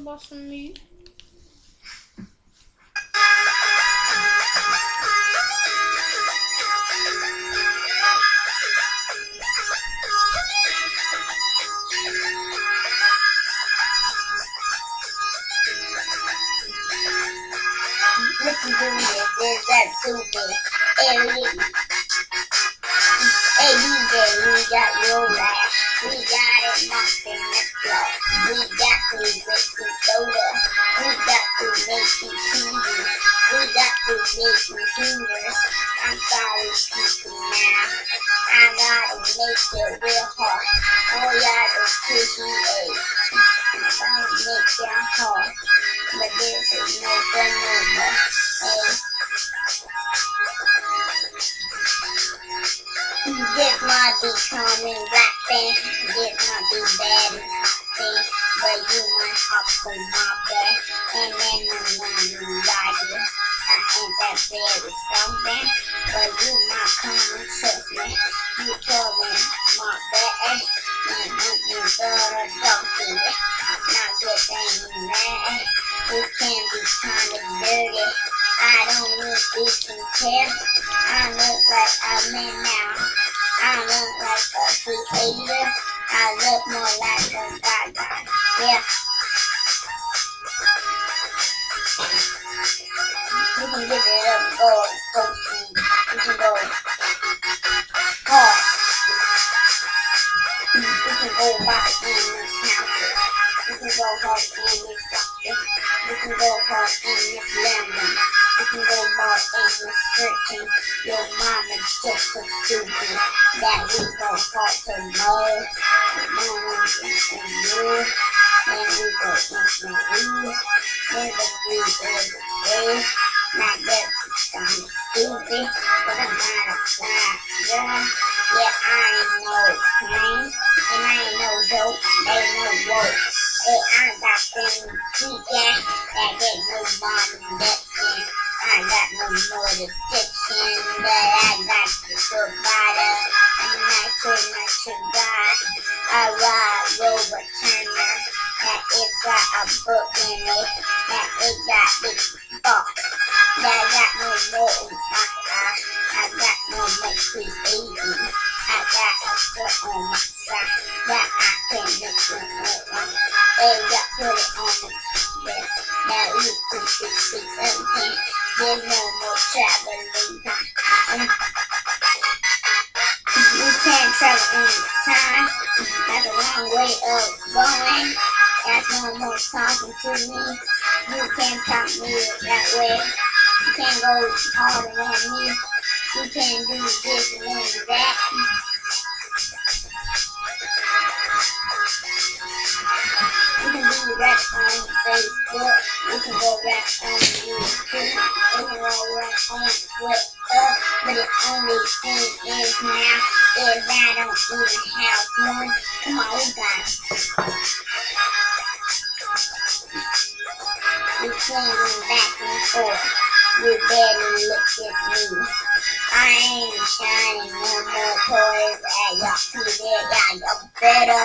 about some meat. Listen to this, is that stupid? Hey DJ, we got your laugh. We got it knocked in the floor. We got to make you soda. We got to make you cheesy. We got to make you fingers. I'm sorry, people now. I gotta make it real hard. Oh yeah, those kisses, hey. I'm gonna make it hard. But this is no fun no more. Hey. This might be coming rapping, this might be bad and hopping, but you might hop on my back, and then I'm gonna ride you. I ain't that very something, but you might come and touch me. You pulling my back, and you gonna talk to me. I'm not getting mad, it can be kinda dirty. I don't look this and care. I look like I'm in now. I look like a creator. I look more like a gaga. Yeah. You can give it up, go speed. You can go hard. You can go rock in this house. You can go hard in this doctor. You can go hard in this lemon. You can go hard in this searching. Your mama's just so stupid that we go hard to know. Mama is in you. And we go into you. There's a free day. Not that it's kind of stupid, but I'm not a fly girl. Yeah, I ain't no pain, and I ain't no dope, ain't no woke. Hey, I got them weekend that get no mom and dad. I got no more addiction, but I got the provider. I'm not sure God. I ride Rover Turner, that it got a book in it, that it got big box. That got no more in I got no more creating. I got a foot on my side that I can make it more. They got put it on the chest. Now you can fix everything. There's no more traveling time. You can't travel in time. That's a long way of going. That's no more talking to me. You can't talk me that way. You can't go harder than me. You can't do this and that. You can do rap on Facebook. You can go rap on YouTube. You can go rap on Twitter. But the only thing is now is I don't even have one. Come on, you guys. You swinging back and forth. You better look at me. I ain't shining no more toys at y'all TV. Y'all better.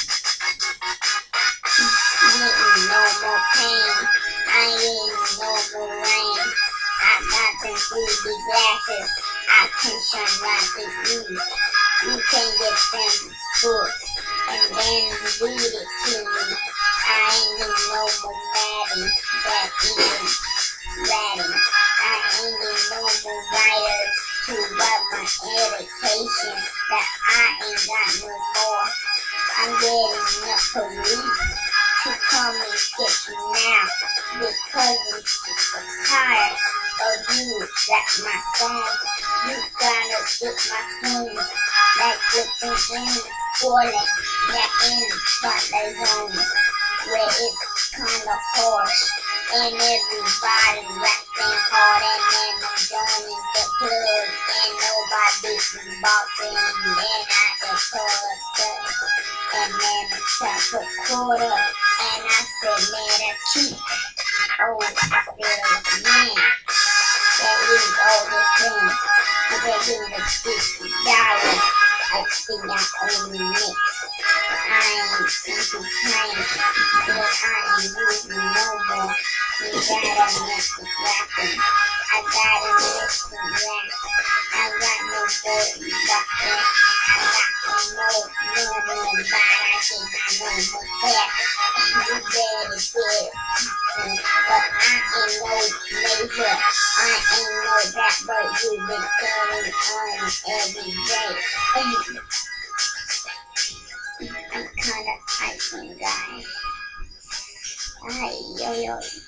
Getting no more pain. I ain't getting no more rain. I got them 3D glasses. I can shine like this you. You can get them books and then read it to me. I ain't getting no more Madden that even Latin. I ain't getting no more writers to write my education that I ain't got no more. I'm getting the police to come and get you now because I'm super tired of you. That's my song. You gotta get my tune like flipping in the toilet, that in the spotlight zone where it's kinda harsh and everybody rapping hard and then I'm joining the club and nobody's boxing and then I get caught up and then I try to quarter and I said man that's cheap. Oh, I feel like a man that is all this thing. If they give me the $50, I think I only mix. I ain't simple plain, but I ain't use me no more. You gotta miss the rapping. I gotta miss the rap. I got no dirty bucket. I got some more money, but I think I know my back. You better get it. But I ain't no major. I ain't no that, but you been carrying on every day. I'm kinda hyping guy. Ay, yo, yo.